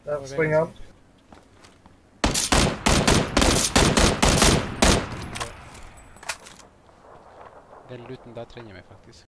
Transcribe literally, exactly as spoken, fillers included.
Der springer han. Den luten der trenger vi faktisk.